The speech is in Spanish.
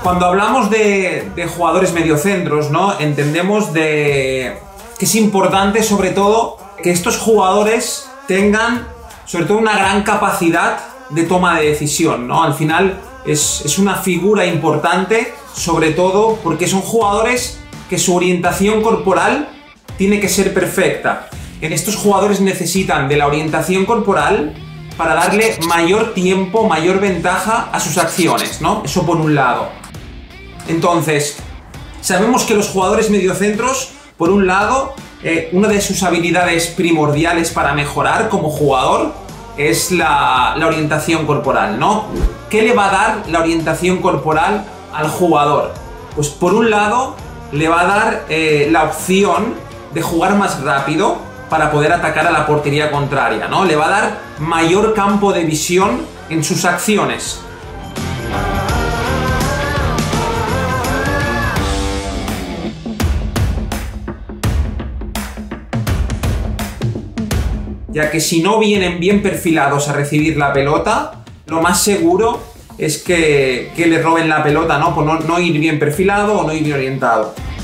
Cuando hablamos de jugadores mediocentros, ¿no? Entendemos que es importante, sobre todo, que estos jugadores tengan, sobre todo, una gran capacidad de toma de decisión, ¿no? Al final es una figura importante, sobre todo porque son jugadores que su orientación corporal tiene que ser perfecta. Estos jugadores necesitan de la orientación corporal para darle mayor tiempo, mayor ventaja a sus acciones, ¿no? Eso por un lado. Entonces, sabemos que los jugadores mediocentros, por un lado, una de sus habilidades primordiales para mejorar como jugador es la orientación corporal, ¿no? ¿Qué le va a dar la orientación corporal al jugador? Pues por un lado, le va a dar la opción de jugar más rápido para poder atacar a la portería contraria, ¿no? Le va a dar mayor campo de visión en sus acciones. Ya que si no vienen bien perfilados a recibir la pelota, lo más seguro es que le roben la pelota, ¿no? Por no ir bien perfilado o no ir bien orientado.